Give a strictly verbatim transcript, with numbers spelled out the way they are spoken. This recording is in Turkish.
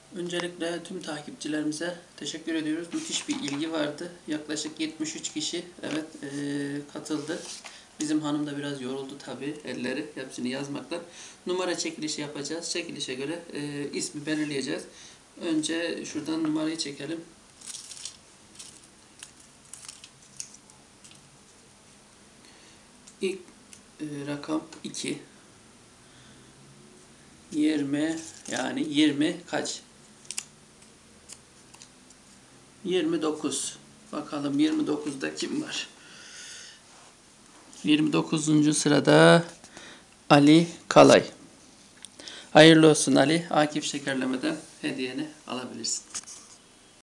Öncelikle tüm takipçilerimize teşekkür ediyoruz. Müthiş bir ilgi vardı. Yaklaşık yetmiş üç kişi evet e, katıldı. Bizim hanım da biraz yoruldu tabii, elleri hepsini yazmakla. Numara çekilişi yapacağız. Çekilişe göre e, ismi belirleyeceğiz. Önce şuradan numarayı çekelim. İlk e, rakam iki. yirmi, yani yirmi kaç? yirmi dokuz. Bakalım yirmi dokuzda kim var? yirmi dokuzuncu sırada Ali Kalay. Hayırlı olsun Ali. Akif Şekerleme'den hediyeni alabilirsin.